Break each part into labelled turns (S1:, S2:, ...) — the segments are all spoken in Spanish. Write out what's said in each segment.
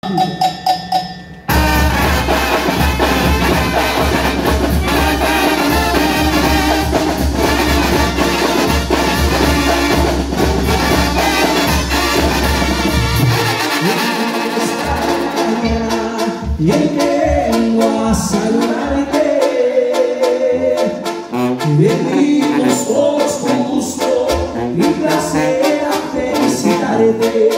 S1: Y hoy vengo a saludarte, venimos todos con gusto y placer a felicitarte.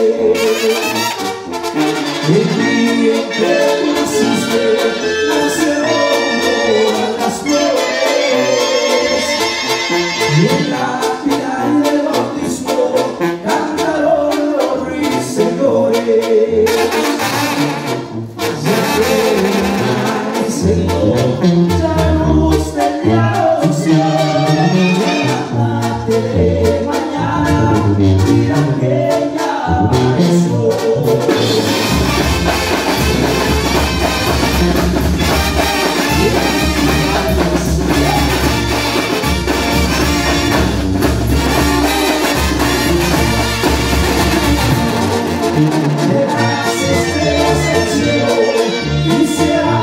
S1: El día en que naciste, nacieron todas las flores, y en la final del bautismo cantaron los ruiseñores. La luz del día levántate de mañana, mira que ya amaneció. De las estrellas del cielo quisiera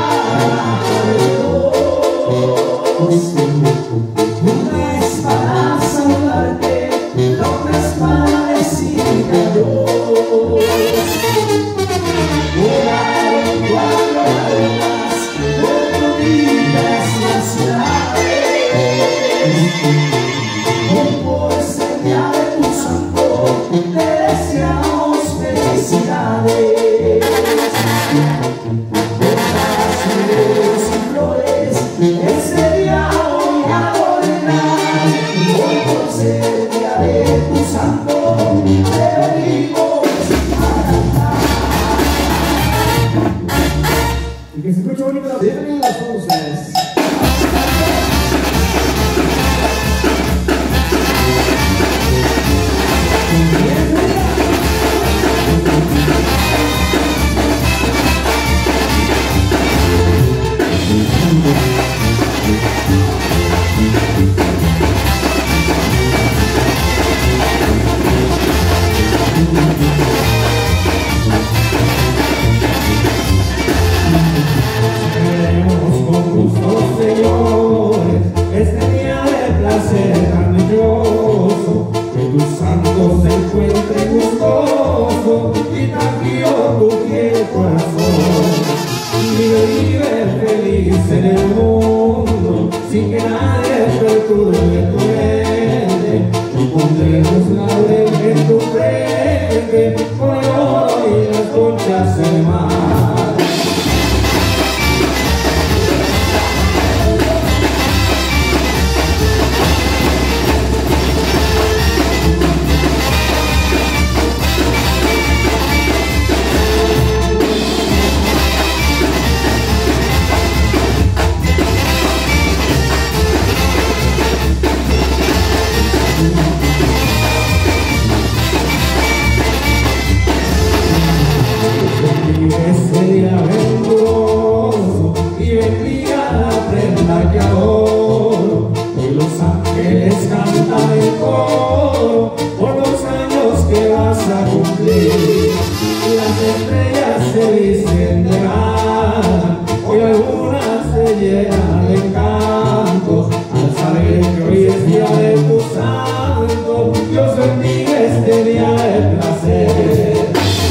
S1: una es para saludarte, la otra es para decirte adiós. Volar en cuatro alas por bonitas las ciudades. Hoy por ser día de tu santo te deseamos felicidades. Ese día hoy adornar, hoy por ser día de tu santo, te venimos a cantar. Y que se escuche bonito la tierra y las voces. Este día de placer maravilloso, que tu santo se encuentre gustoso y tranquilo tu fiel corazón. Vive feliz en el mundo, sin que nadie perturbe tu mente. Pondremos laurel en tu frente, con el oro y las conchas del mar. Ese día venturoso y bendiga la prenda que adoro. Hoy los ángeles cantan el coro por los años que vas a cumplir. Las estrellas se visten de gala, hoy algunas se llenan de encanto al saber que hoy es día de tu santo. Dios bendiga este día de placer.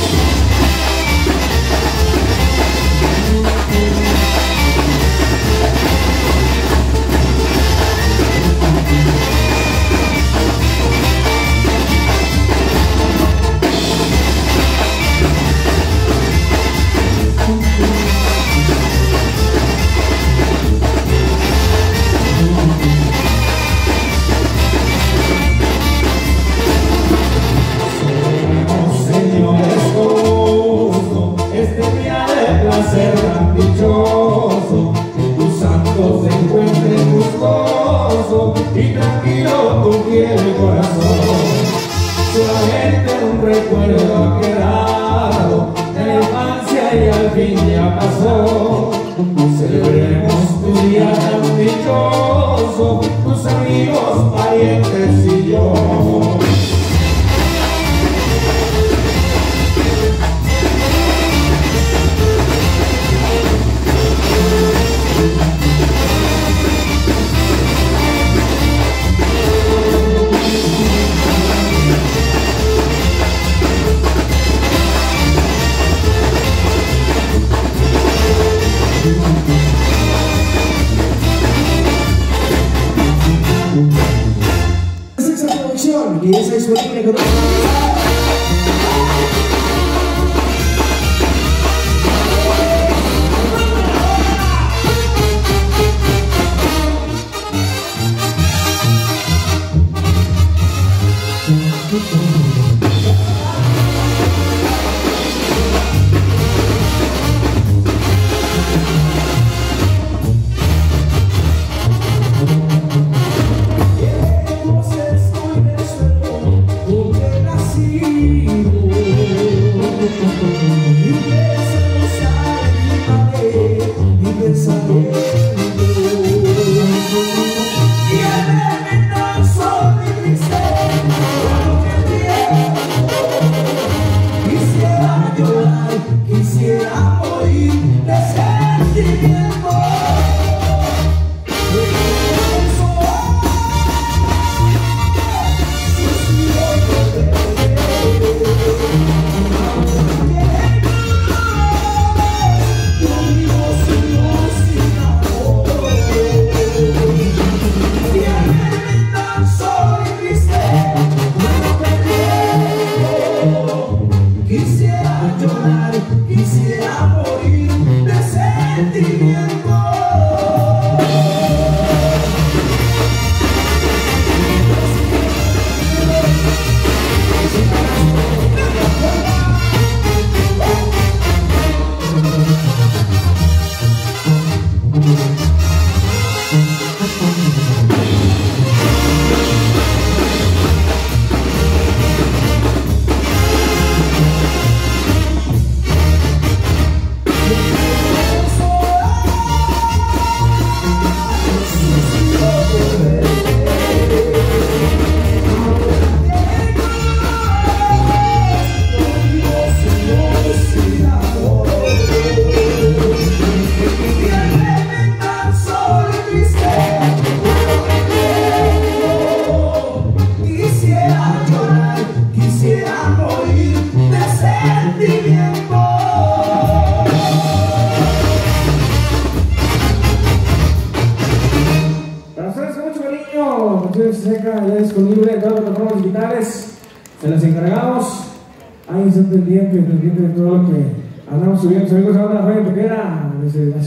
S1: Ser tan dichoso, que tu santo se encuentre gustoso y tranquilo tu fiel corazón. Solamente un recuerdo ha quedado de la infancia y al fin ya pasó. Celebremos tu día tan dichoso, tus amigos, parientes y yo. disponible con quisiera morir de sentimiento. Quisiera llorar, quisiera morir de sentimiento. Quisiera morir de sentimiento. Para ustedes con mucho cariño, canción seca ya disponible en todas las plataformas digitales. Se las encargamos. Ahí estén pendientes de todo lo que andamos subiendo. Amigos, ahora la radio toquera desde la